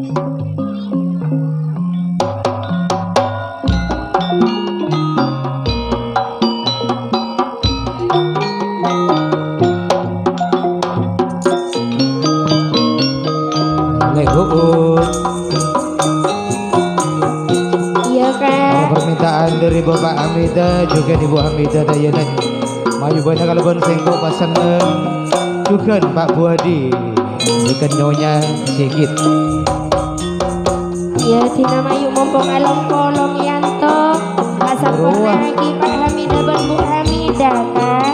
Dari Bapak Hamida juga Ibu Hamida Dayanan Mayu banyak kalau sengkok pasangan juga Pak Buadi ikan nyonya sikit ya Dina Mayu mumpung along kolong yanto asap lagi Pak Hamida dan Bu Hamida Kak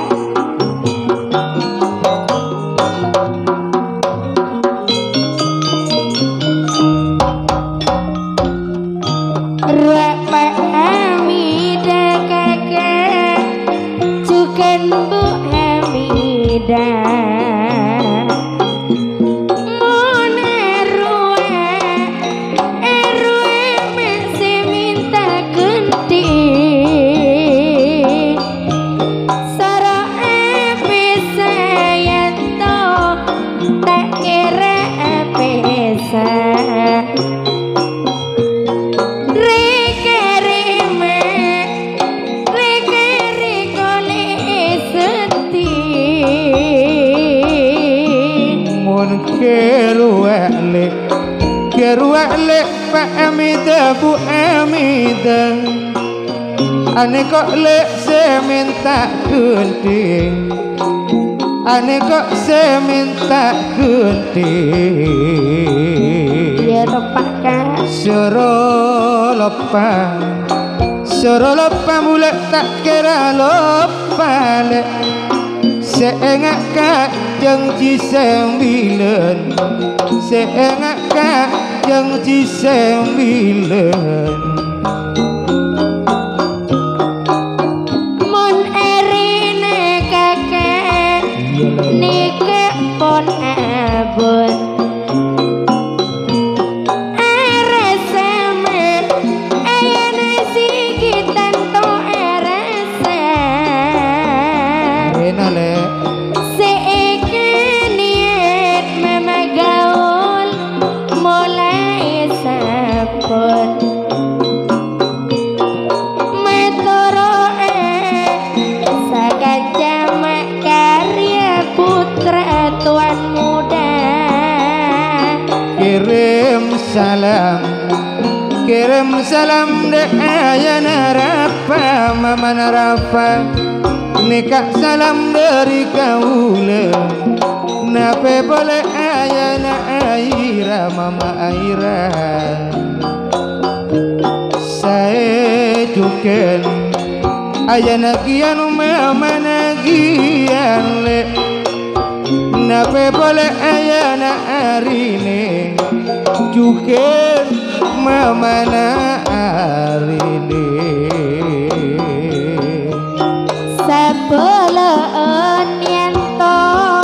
Pak Hamida Bu Hamida ane kok lek seminta gunting ane kok seminta gunting ya lepak Kak suruh lepa mulai tak kira lepa lek seengak kajeng cisembilan seengak kajeng cisembilan mon erine kakek nike pon abon kirim salam de ayana Rafa mama Rafa nikah salam dari kaula nape boleh ayana Aira mama Aira saya juga ayana kian mama nagian le nape boleh ayana Arine juga mama na Arine sebelaan yanto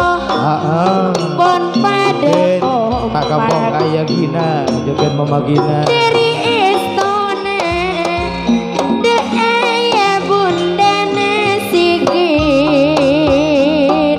pon pada Pak Kampung ayah Gina juga mama Gina dari istana de ayah bunda nasigit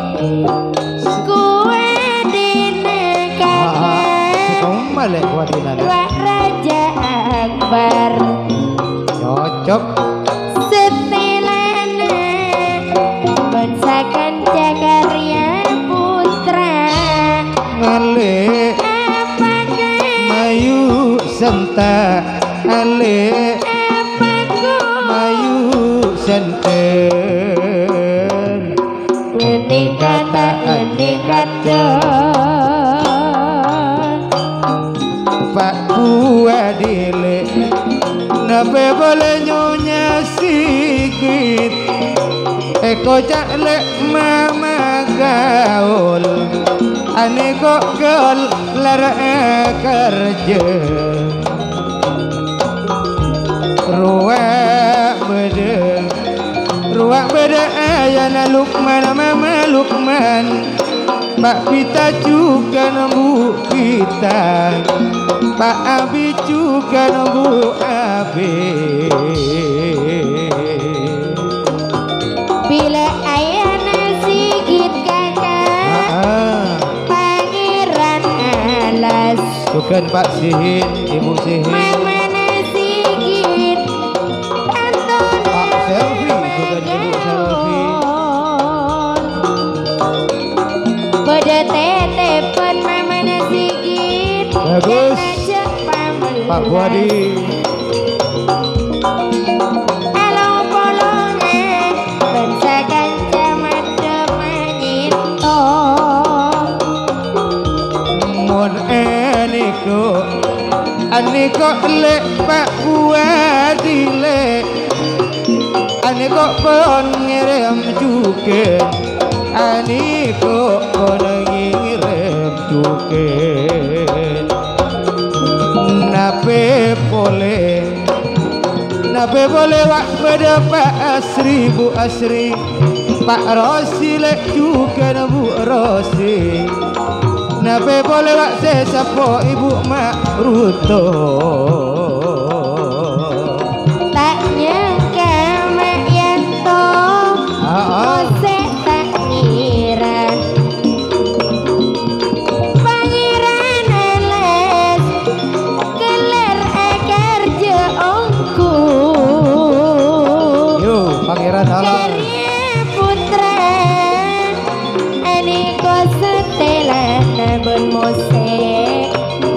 kue dina kakak kamu malek kuat Gina Raja Akbar cocok setelana bensakan Jakarya Putra ale apakah Mayu senta ale Mayu senten ini kata Pak Buadile nape boleh nyonya sikit eko caklek mama gaul ane kok gaul lara kerja ruak beda ayana Lukman mama Lukman Pak Pita juga Bu Pita Pak Abi juga Bu Abi bila ayana sigit kakak pangeran alas Jugan Pak Sihin, Ibu Sihin, Mamana Sigit Anton Pak Selvi, Jugan Ibu Selvi. Pada telepon Mamana Sigit. Bagus. Ngajak pamelas. Pak Buadi, Halo polongan bangsa kanca madem manyito. mon aniko lek Pak Buadi lek, aniko pon ngirim juga, aniko pon ngirim juga. Nape boleh wak pada Pak Asri, Bu Asri, Pak Rosi lek juga Bu Rosi. Nape boleh wak sesapo Ibu Mak Ruto. Tak nyangka Mak Yanto ose tak ngira Pangeran Eles keler kerja ongku. Yo Pangeran halo. Karya putra aniko setelah nabun musik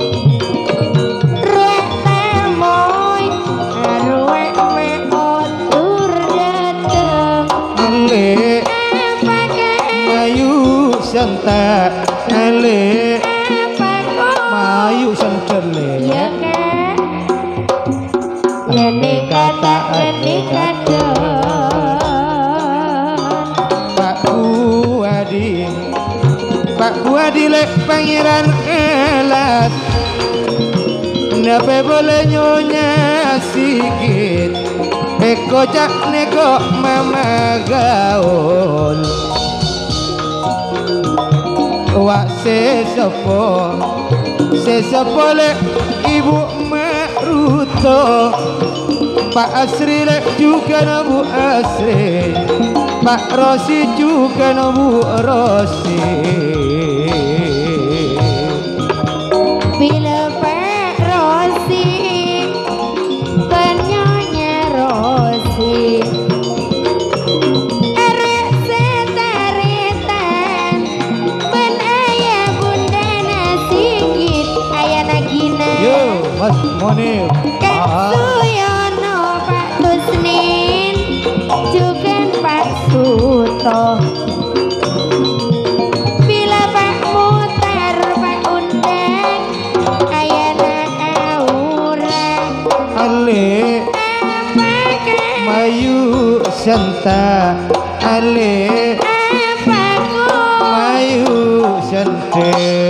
ruak tamoy ruak meotur dateng. Ale Apakah Mayu Santa, ale apakah Mayu Santele. ya kak ngene kata ngene kata Pak Buadi, Pak Buadi lek Pangeran Elas. Nape boleh nyonya sikit, kocak neko mama gaul. Wak sesepo lek Ibu Mak Ruto, Pak Asri lek juga no Bu Asri, Pak Rosi juga no Bu Rosi. bila Pak Rosi penyonya Rosi arek setaritan ben ayah bunda nasigit ayah nagina Yo Mas Monir, Kak Suyono Pak Tusnin juga Pak Suto. Bila Pak Mutar Pak Undang ayana aura. ale Apakah Mayu Santa, ale apakah Mayu Sante.